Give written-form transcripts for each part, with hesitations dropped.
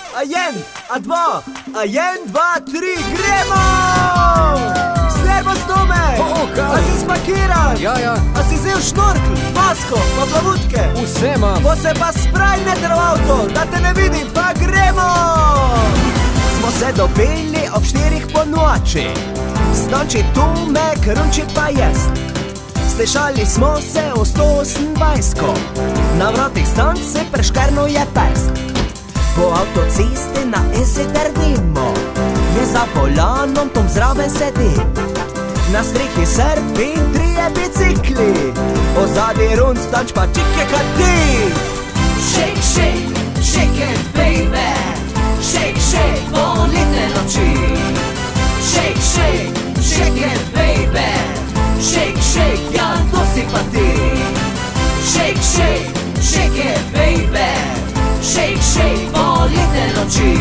A jen, a dva, a jen, dva, tri, gremo! Servus, Tomek! A si spakiran? Ja. A si vzel šnorkl, masko, pa plavutke? Vse imam. Bo se pa spravil v avto, da te ne vidim, pa gremo! Smo se dobili ob 4 po noči, Stonči Tomek, Runči pa jaz. Slišali smo se o 128, na vratih stance preškernuje prst. Po avtocesti na Esi drvimo, je za volanom Tom zraven sedi. Na strehi Srb in 3 bicikli, ozadnji Run, Stonč pa čike kad ti. Shake, shake, shake it baby, shake, shake, poletne noči. Shake, shake, shake it baby, shake, shake, ja to si pa ti. Shake, shake, shake it baby, shake, shake, poletne noči.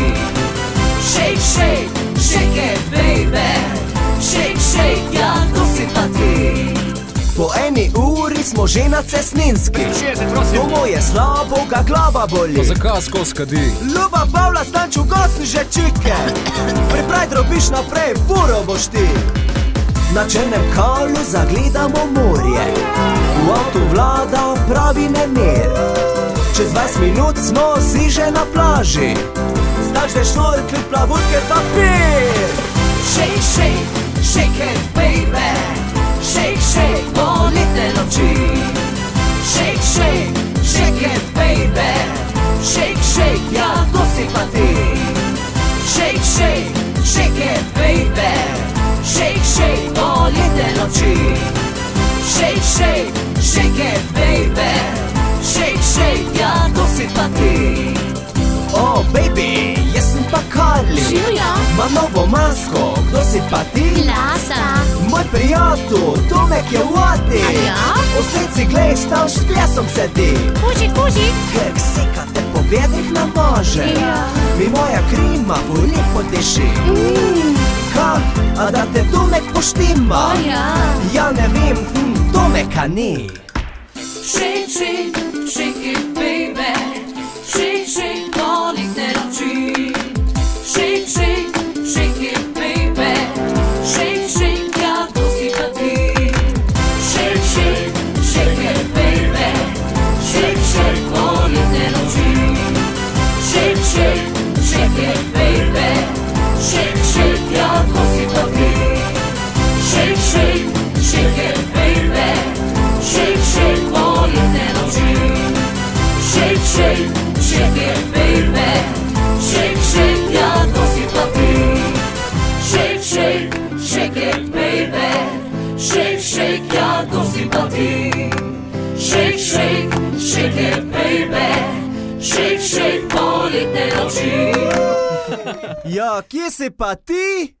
Shake, shake, shake it baby, shake, shake, ja to si pa ti. Po 1 uri smo že na Cestninski, Tomo je slabo, ga glava boli. Pa zakaj skozi kadi? Ljuba Pavla, Stanč v gosti že čike, pripravi drobiš naprej, furo boš ti. Na črnem kalu zagledamo morje, v avtu vlada pravi nemir. Čez 20 minut smo si že na plaži, Stanč ve šnorkl, plavutke, papir. Shake, shake, shake it baby, shake, shake, poletne noči. Shake, shake, shake it baby, shake, shake, ja to si pa ti. Shake, shake, shake it baby, shake, shake, poletne noči. Shake, shake, shake it baby, shake, shake, ja to si pa ti. Oh baby, jaz sem pa Karli, Živjo, imam novo masko, kdo si pa ti? Lasa. Moj prijatelj, Tomek je vati. Ja? Vse si glej, Stanč s plesom sedi. Kuži. Ker ksika te po vedrih namaže, Ja. mi moja krima lepo teši. Kaj, a da te Tomek poštima? Ja. Ja ne vem, Tomeka ni. Shake, shake, shake it baby, shake, shake, poletne noči. Shake, shake, shake it baby, shake, shake, ja to si pa ti. Shake, shake, shake it baby, shake, shake, poletne noči. Shake, shake, shake it baby, shake, shake, ja to si pa ti. Shake, shake, shake it baby, shake, shake, poletne noči. Shake, shake, shake it baby, shake, shake, ja to si pa ti. Shake, shake, shake it baby, shake, shake, ja to si pa ti. Shake, shake, shake it baby, shake, shake, poletne noči. Ja, kje si pa ti?